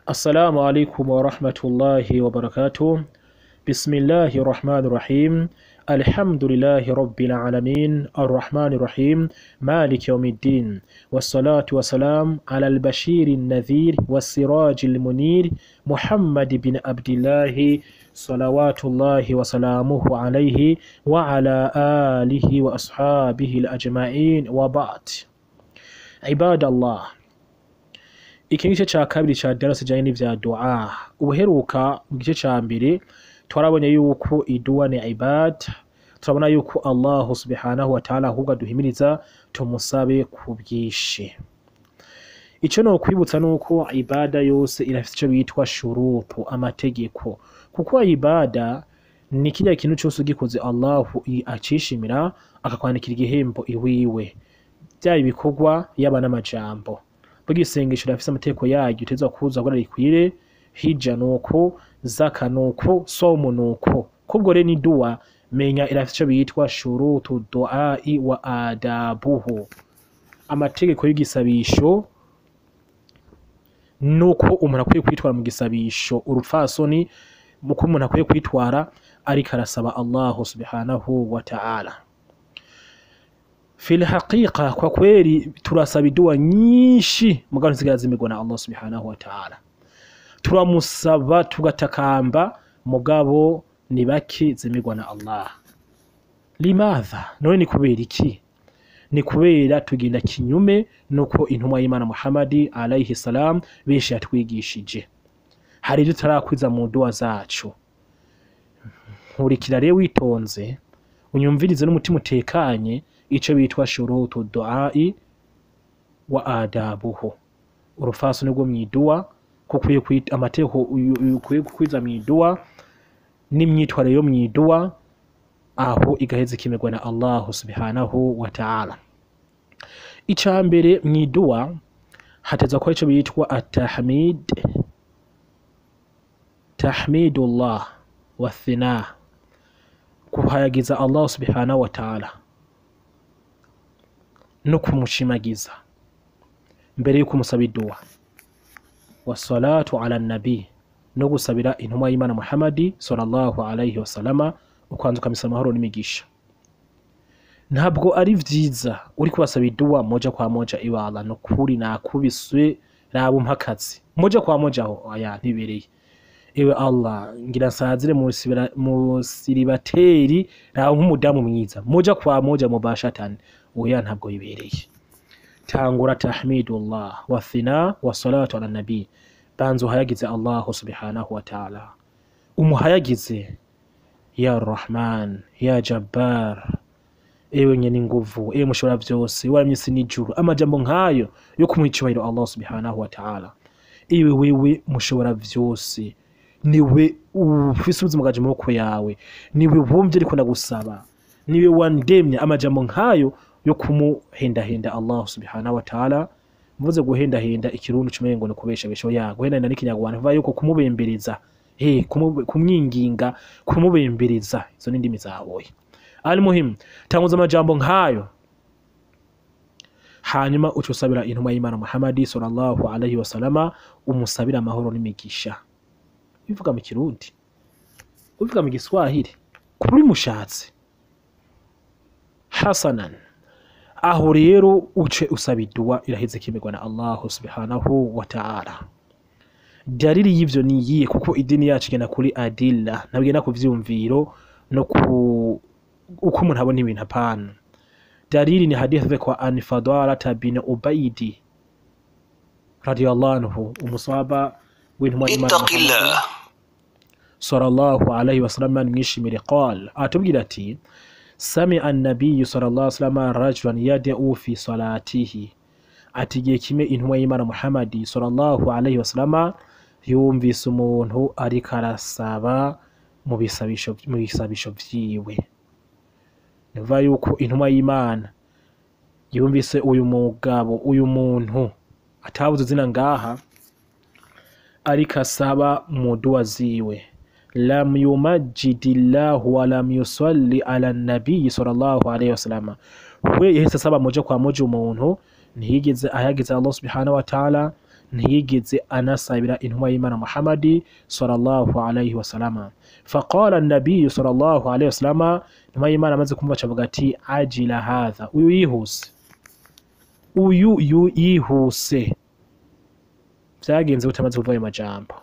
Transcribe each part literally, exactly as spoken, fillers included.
السلام عليكم ورحمة الله وبركاته. بسم الله الرحمن الرحيم. الحمد لله رب العالمين الرحمن الرحيم مالك يوم الدين، والصلاة والسلام على البشير النذير والسراج المنير محمد بن عبد الله صلوات الله وسلامه عليه وعلى آله وأصحابه الأجمعين وبعد. عباد الله، iki gice ca kabiri ca darasa janye n'ivya dua. Ubuheruka mu gice ca mbere twarabonye yuko idua ni ibada, turabona yuko Allah subhanahu wa ta'ala ahubwo duhimiriza tumusabe kubwinshi. Ico no kwibutsa nuko ibada yose irafite ico bitwa shurutu, amategeko, kuko ibada ni kirya kintu cyose ugikoze Allah acishimira akakwandikira igihembo iwiwe, bya ibikorwa yaba n'amajambo. Bugisengesho rafise amategeko yayo uteza kuza gura rikwire, hija nuko, zaka nuko, somo nuko. Kubwo rero ni dua, menya irafise ico bitwa shurutu duai wa adabuhu, amategeko y'igisabisho nuko umuntu akwiye kwitwara mu gisabisho, urupfasoni muko umuntu akwiye kwitwara ariko arasaba Allah subhanahu wa ta'ala. Fil haqiqa, kwa kweli turasaba dua nyinshi mugabo nzigira zimigwa na Allah subhanahu wa ta'ala. Turamusaba tugatakamba mugabo ni baki zimigwa na Allah. Limadha? None ni kubera iki? Ni kubera tugenda kinyume nuko intumwa y'Imana Muhammad alayhi salam benshi yatwigishije. Hari ibyo tarakwiza mu dua zacu. Nkurikira rero witonze, unyumvirize n'umutima utekanye ico bitwa shurutu duai wa adabuhu, urufaso nibwo mwidua kukwiye kwita amategeko ukwiye kwiza mwidua n'imyitware yo mwidua, aho igaheze kimerwa na Allah subhanahu wa ta'ala. Icambere mwidua hateza ko ico bitwa at-tahmid, tahmidullah wa thina, kuhayagiza Allah subhanahu wa ta'ala no kumushimagiza mbere yuko musaba dua, wassalatu ala nabi, no gusabira intumwa y'Imana Muhammad sallallahu alayhi wasallama, ukwanza ukamisa amahoro n'imigisha. Ntabwo ari vyiza uri kubasaba dua moja kwa moja iwala no kuri nakubiswe rabo mpakazi moja kwa moja aho aya ntibereye. Ewe Allah, ngira nsazire mu siribateri rabo nk'umudamu mwiza moja kwa moja mubashatani, oya ntabwo bibereye. Tangura tahmidullah wa thina wa salatu ala nabi, banzo hayagize Allah subhanahu wa ta'ala, umuhayagize ya Rahman ya Jabbar, ewe nyene nguvu, ewe mushobora vyose, waramye isi n'ijuru, amajambo nkayo yo kumwicubahiro Allah subhanahu wa ta'ala. Ewe wewe mushobora vyose, niwe ufise ubuzima bwaje mu maboko yawe, niwe wumvye ariko ndagusaba, niwe wandemye. Amajambo nkayo yo kumuhendahenda Allah subhanahu wa ta'ala. Mvuze guhendahenda ikirundi cumengo no kubesha besho ya guhendahenda n'ikinyarwanda biva yuko kumubembereza, eh kumwinginga, kumubembereza, izo n'indimi zawe. Al muhim, tanguza amajambo nkayo, hanyuma ucusabira intumwa y'Imana Muhammad sallallahu alayhi wasallama, umusabira amahoro n'imigisha. Bivuga mu kirundi, uvuga mu giswahili, kuri mushatse hasanan. Aho rero uce usaba dua iraheze kimerwa na Allah subhanahu wa ta'ala. Dalili y'ivyo niyiye, kuko idini yacu igenda kuri adilla, nabigenda ku vyumviro no ku uko umuntu abona ibintu apana. Dalili ni hadithi kwa an Fadala bin Ubaidi radiyallahu anhu, umusaba w'intumwa y'Imana sallallahu alayhi wasallam mwishimire, qala, atubwira ati sami an-nabiy sallallahu alayhi wasallam rajulan yad'u fi salatihi, atigiye kime intumwa y'Imana Muhammad sallallahu alayhi wasallam yumvise umuntu ari karasaba mu bisabisho mu bisabisho vyiwe. Niva yuko intumwa y'Imana yumvise uyu mugabo, uyu muntu atabuze zina ngaha, ari kasaba mu dua ziwe, lam yumajjidillahu wa lam yusalli ala nabi sallallahu alayhi wasallam. We yahise saba moja kwa moja umuntu ntiyigeze ayagize Allah subhanahu wa ta'ala, ntiyigeze anasabira intumwa y'Imana Muhammad sallallahu alayhi wasallam. Faqala an-nabiy sallallahu alayhi wasallam, intumwa y'Imana amaze kumva avuga ati ajila hadha, uyu yihuse, uyu yu yihuse. Vyagenze utamaze kuva ayo majambo.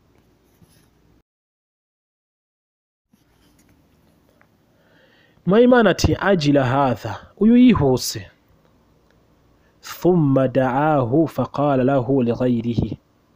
Intumwa y'Imana ati ajila hadha, uyu yihuse. ثم دعاه فقال له لغيره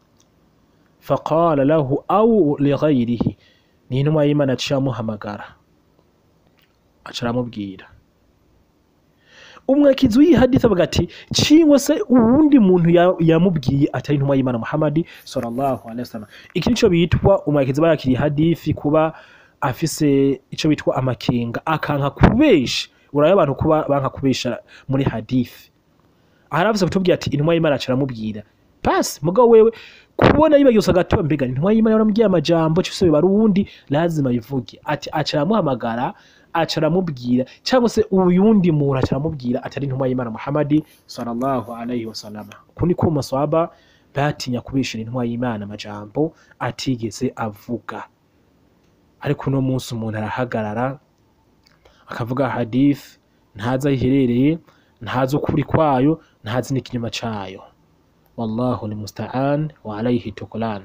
فقال له أو لغيره ni intumwa y'Imana acamuhamagara acaramubwira. Umwakizi w'iyi hadith avuga ati cingwa se uwundi muntu yamubwiye atari intumwa y'Imana Muhammad sallallahu alaihi wasallam. Iki nico bitwa umwakizi bayakiriye hadithi kuba afise ico bitwa amakenga akanka kubesha. Urayo abantu kuba banka kubesha muri hadithi. Haravuze kutubwira ati intumwa y'Imana acaramubwira. Basi mugabo wewe kubona yibagiye gato mbega intumwa y'Imana yaramubwiye amajambo cyose bari uwundi lazima yivuge ati acaramuhamagara acaramubwira cyangwa se uyundi muntu acaramubwira atari intumwa y'Imana Muhammad sallallahu alayhi wasallam. Kundi ko maswaba batinya kubishira intumwa y'Imana amajambo atigeze avuga. Ariko no munsi umuntu arahagarara akavuga hadith ntaza yiherereye, ntazo kuri kwayo, ntazi n'ikinyuma cayo. Wallahu almusta'an wa alayhi tuqlan.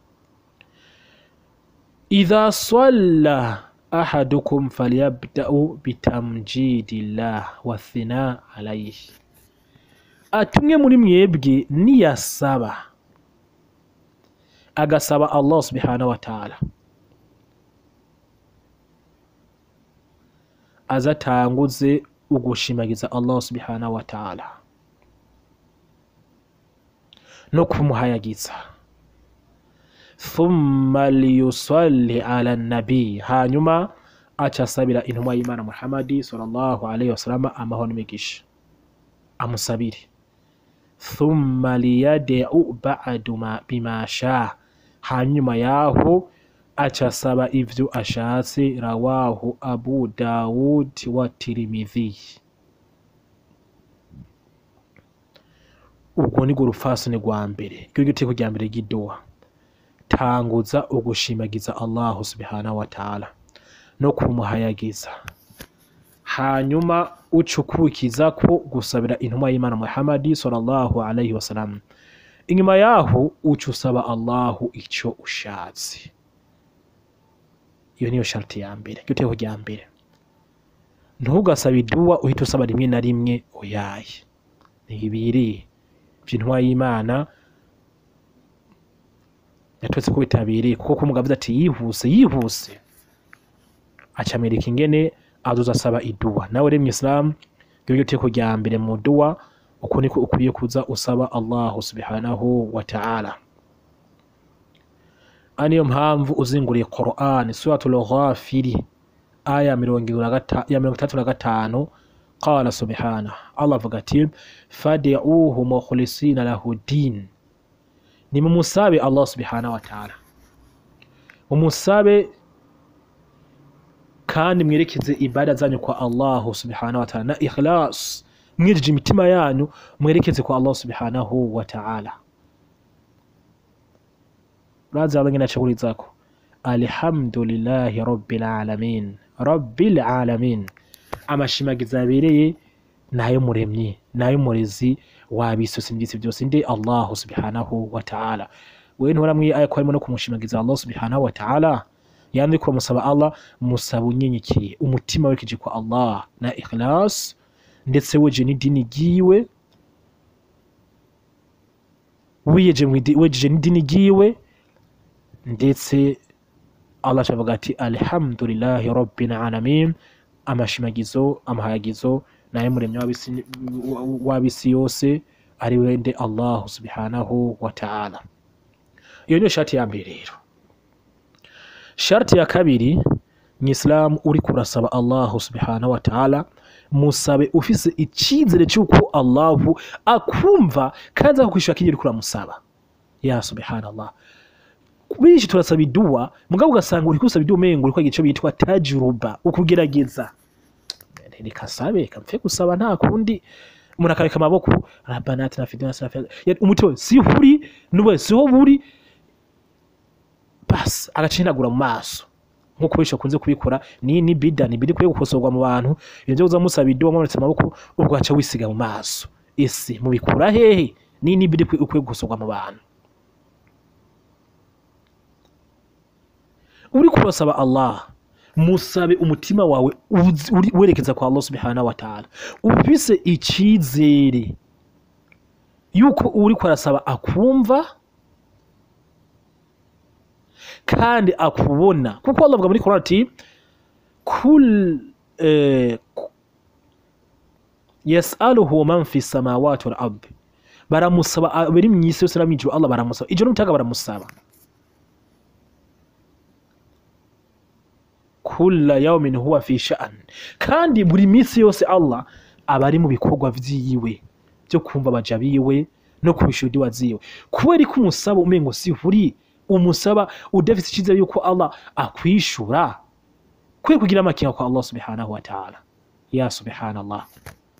Idha salla ahadukum falyabda'u bitamjidillah wa thina alayhi. Atumwe muri mwebwe niyasaba agasaba Allah subhanahu wa ta'ala, azatanguze ugushimagiza Allah subhanahu wa ta'ala no kumuhayagiza. Thumma liyusalli ala nabi, hanyuma acasabira intumwa y'Imana Muhammad sallallahu alayhi wasallam amahoro n'imigisha amusabire. Thumma liyad'u ba'du ma bima sha, hanyuma yaho acasaba ivyo ashatse. Rawahu Abu Dawud wa Tirmidhi. Ubwo ni gurufasone gwa mbere cyo giteko rya mbere gidoa. Tanguza ugushimagiza Allah subhanahu wa ta'ala no kumuhayagiza, hanyuma ucukukiza ko gusabira intumwa y'Imana Muhammad sallallahu alayhi wasallam. Inyuma yaho ucusaba Allah ico ushatse. Iyo niyo sharti ya mbere giteko rya mbere. Ntugasaba idua uhita usaba rimwe na rimwe oyaye. Nibiri by'intumwa y'Imana yatwetse ko bitabiriye, kuko kumugavuze ati yihuse yihuse acamereka ingene azuza asaba idua. Nawe rero mu Islam iyo giteko rya mbere mu dua uko niko ukwiye kuza usaba Allah subhanahu wa ta'ala. Aniyo mpamvu uzinguriye Qur'an suratul Ghafir aya mirongo itatu na gatanu. Qala subhanahu, Allah avuga ati fad'uuhu mukhlisina lahu din, ni mumusabe Allah subhanahu wa ta'ala, umusabe kandi mwerekeze ibada zanyu kwa Allah subhanahu wa ta'ala na ikhlas, mwirije imitima yanyu mwerekeze kwa Allah subhanahu wa ta'ala. Raza Allah ngina chakuri zako alhamdulillahi rabbil alamin, rabbil alamin. Amashimagiza abereye nayo muremye nayo murezi wabisose byose byose ndi Allah subhanahu wa ta'ala. We nturamwe aya ko arimo no kumushimagiza Allah subhanahu wa ta'ala, yandi ko musaba Allah musabu nyenyikiye umutima wekije kwa Allah na ikhlas, ndetse weje ni dini giwe wiyeje weje ni dini giwe, ndetse Allah chavuga ati alhamdulillahi rabbil alamin. Amashimagizo amahayagizo naye muremye wabisi wabisi yose ari wende Allah subhanahu wa ta'ala. Iyo niyo sharti ya mbere rero. Sharti ya kabiri ni Islam uri kurasaba Allah subhanahu wa ta'ala, musabe ufise icizere cyuko Allah akumva kandi akwishura kije uri kuramusaba. Ya subhanallah. Kubishi turasaba idua mugabo ugasanga uri kusaba idua umengo uri kwa gice bitwa tajruba, ukugerageza. Nikasabe kamfe gusaba nta kundi umuntu akareka amaboko rabbana atina fid dunya hasanatan umutima si huri nube si ho buri bas agacinagura mu maso nkuko bisho kunze kubikora ni ni bida ni bidi kwiye gukosorwa mu bantu ibyo uza musaba ido mwanetse amaboko ubwo aca wisiga mu maso ese mubikura hehe ni ni bidi kwiye gukosorwa mu bantu uri kurasaba Allah musabe umutima wawe uri werekeza kwa Allah subhanahu wa ta'ala ufise ikizere yuko uri kurasaba akumva kandi akubona kuko Allah avuga muri Qur'an ati kul eh, yas'aluhu man fi samawati wal ard baramusaba bari mwisi yose n'amijuru Allah baramusaba ijoro mutaga baramusaba kulla yawmin huwa fi sha'an kandi buri misi yose Allah abari mu bikorwa vyiwe byo kumva baja biwe no kubishudi waziwe kubera ko umusaba umengo si huri umusaba udafite icizere yuko Allah akwishura kwe kugira amakinga kwa Allah subhanahu wa ta'ala ya subhanallah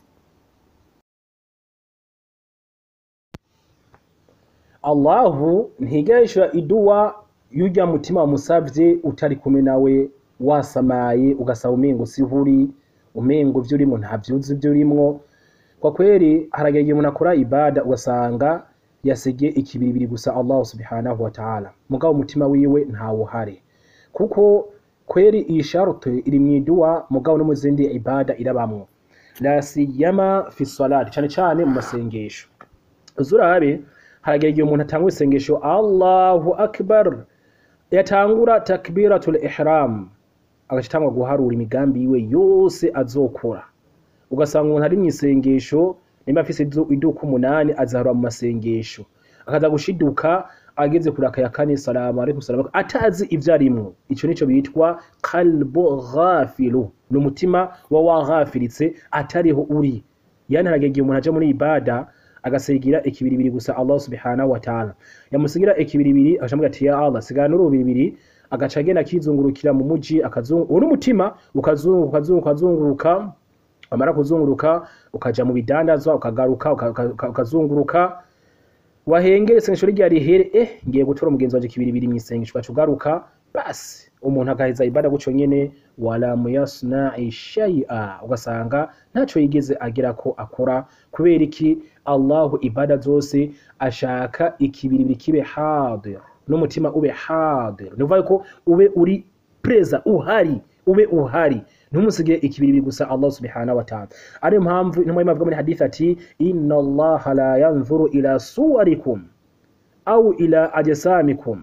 Allahu ntigayishura iduwa yujya mutima umusavye utari kumwe nawe wasamaye ugasaba umengo sihuri umengo vyo urimo nta vyuzi vyo urimwo kwa kweli harageye umuntu akora ibada ugasanga yasege ikibiribiri gusa Allah subhanahu wa ta'ala mugabo umutima wiwe nta wuhare kuko kweli iyi sharuto iri mwidua mugabo no muzindi ibada irabamwo la siyama fi salati cyane cyane mu masengesho uzurabe harageye umuntu atangwa isengesho Allahu akbar yatangura takbiratul ihram agacitangwa guharura imigambi yiwe yose azokora ugasanga umuntu ari mwisengesho nimba afise iduka umunani azahara mu masengesho akaza gushiduka ageze kuraka ya kane salamu alaykum salamu atazi ivyarimwo ico nico bitwa qalbu ghafilu n'umutima wa waghafiritse atariho uri yani haragege umuntu aje muri ibada agasegira ikibiribiri gusa Allah subhanahu wa ta'ala yamusigira ikibiribiri akamubwira ati ya Allah sigana n'urubiribiri agaca agenda akizungurukira mu muji akazungu uri umutima ukazunguruka ukazunguruka ukazunguruka amara kuzunguruka ukaja mu bidandazwa ukagaruka ukazunguruka wahengere sengesho rya rihere eh ngiye gutora umugenzi waje kibiribiri mwisengesho bacugaruka basi umuntu agaheza ibada guco nyene wala muyasna'i shay'a ugasanga ntaco yigeze agira ko akora kubera iki Allahu ibada zose ashaka ikibiribiri kibe hadir n'umutima ube hadir nuvuga ko ube uri preza uhari ube uhari ntumusige ikibiribiri gusa Allah subhanahu wa ta'ala ari mpamvu intumwa y'Imana muri hadith ati inna Allah la yanzuru ila suwarikum au ila ajsamikum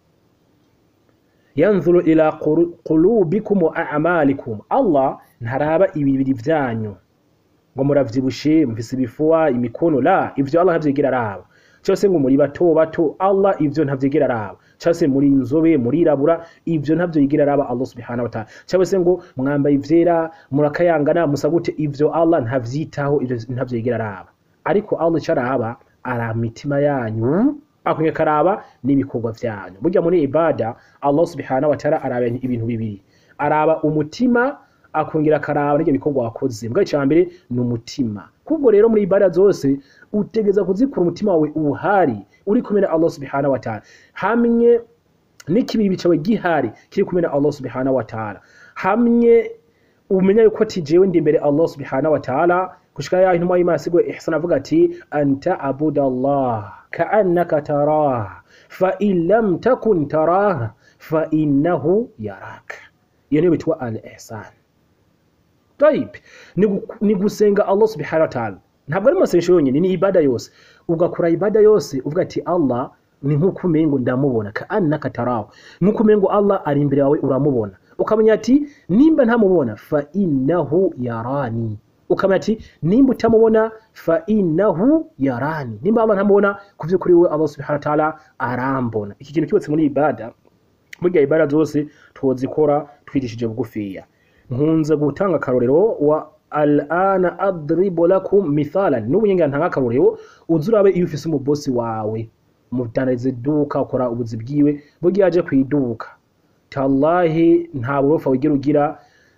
yanzuru ila qulubikum wa a'malikum Allah ntaraba ibibiri vyanyu ngo muravyibushe mfise ibifuwa imikono la ivyo Allah ntavyegera araba cyose ngo muri bato bato Allah ivyo ntavyegera araba cyose muri inzobe muri irabura ivyo ntavyo yigira araba Allah subhanahu wa ta'ala cyose ngo mwambaye ivyera murakayangana musagute ivyo Allah ntavyitaho ivyo ntavyo yigira araba ariko Allah cyaraba ara mitima yanyu akunye karaba nibikorwa vyanyu burya muri ibada Allah subhanahu wa ta'ala araba ibintu bibiri araba umutima akongera karaba n'ibyo bikorwa wakoze mbwa cyambere n'umutima kubwo rero muri ibada zose utegeza kuzikura umutima wawe uhari uri kumena Allah subhanahu wa ta'ala hamwe n'ikibiri cyawe gihari kiri kumena Allah subhanahu wa ta'ala hamwe umenya yuko tijewe ndi imbere Allah subhanahu wa ta'ala kushika ya intumwa y'Imana sigwe ihsan avuga ati anta abudallah ka'annaka tarah fa in lam takun tarah fa innahu yarak iyo ni bitwa al-ihsan طيب ni gusenga Allah subhanahu wa ta'ala ntabwo ari masengesho yonyine ni ibada yose ugakora ibada yose uvuga ati Allah ni nkuko umengo ndamubona ka'annaka tarahu nkuko umengo Allah ari imbere yawe uramubona ukamenya ati nimba ntamubona fa innahu yarani ukamenya ati nimba utamubona fa innahu yarani nimba Allah ntamubona kuvyo kuri we Allah subhanahu wa ta'ala arambona iki kintu cyose muri ibada burya ibada zose twozikora twirishije bugufiya nkunze gutanga karorero wa al'ana adribu lakum mithalan n'ubunyenga ntanga karorero uzurabe iyo ufise umubosi wawe mutanaze duka ukora ubuzi bwiwe bugiye aje kwiduka tallahi nta burofa wigira ugira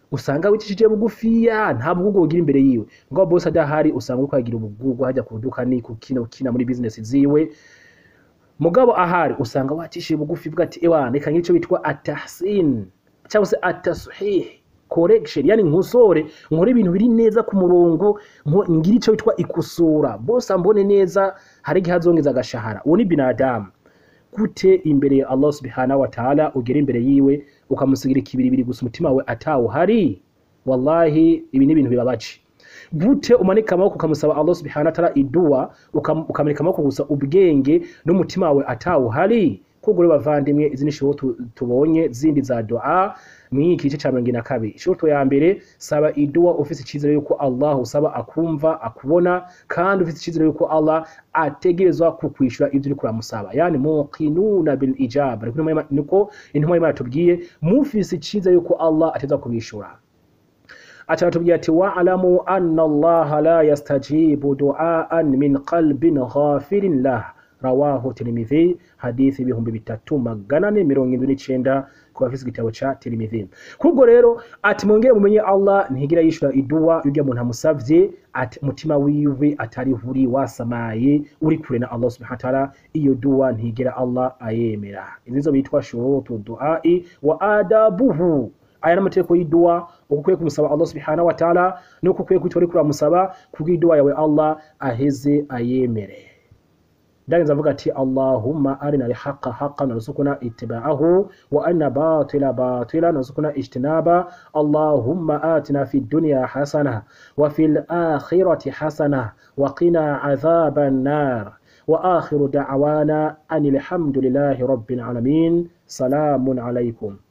usanga wicishije bugufiya nta bwugo ugira imbere yiwe ngo boss adahari usanga uko agira ubwugo hajya kuduka ni kukina ukina muri business ziwe mugabo ahari usanga watishije bugufi bwa ati ewa reka ngico bitwa atahsin cyangwa se atasuhih correction yani nkusore nkore ibintu biri neza ku murongo ngira ico bitwa ikusura boss ambone neza hari gihazongeza agashahara uwo ni binadamu gute imbere ya Allah subhanahu wa ta'ala ugera imbere yiwe ukamusigira ikibiri biri gusa umutima we atawo hari wallahi ibi ni ibintu bibabaje gute umanika amaboko ukamusaba Allah subhanahu wa ta'ala idua ukamanika amaboko gusa ubwenge n'umutima we atawo hari kugure bavandimwe izi nisho tubonye zindi za dua mwiki gice ca mirongo ine na kabiri ishoto ya mbere saba idua ufise icizere yuko Allah usaba akumva akubona kandi ufise icizere yuko Allah ategerezwa kukwishura ivyo uri kuramusaba yani muqinuna bil ijaba niko intumwa y'Imana tubwiye mufise icizere yuko Allah ateza kubishura acha tubwiye ati wa'lamu anna Allah la yastajibu du'aan min qalbin ghafirin lah rawahu Tirmidhi hadithi ibihumbi bitatu magana ane mirongo indwi n'icenda ku bafise igitabo ca Tirmidhi. Kubwo rero ati mwongere mumenye Allah ntigira yishura idua yujya muntu amusavye ati mutima wiwe atari huri wasamaye uri kure na Allah subhanahu wa ta'ala iyo dua ntigira Allah ayemera. Izo bitwa shurutu duai wa adabuhu aya n'amategeko y'idua ukukwiye kumusaba Allah subhanahu wa ta'ala nuko ukwiye kwitora kuri amusaba kubw'idua yawe Allah aheze ayemere. دائما زفقتي اللهم أرنا الحق حقا ورزقنا اتباعه وأن باطل باطلا ورزقنا اجتنابه اللهم آتنا في الدنيا حسنة وفي الآخرة حسنة وقنا عذاب النار وآخر دعوانا أن الحمد لله رب العالمين سلام عليكم.